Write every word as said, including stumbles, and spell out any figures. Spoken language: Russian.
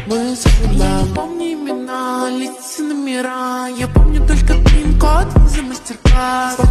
Мы забываем. Помни имена, лица, номера. Я помню только пин-код за мастер-класс.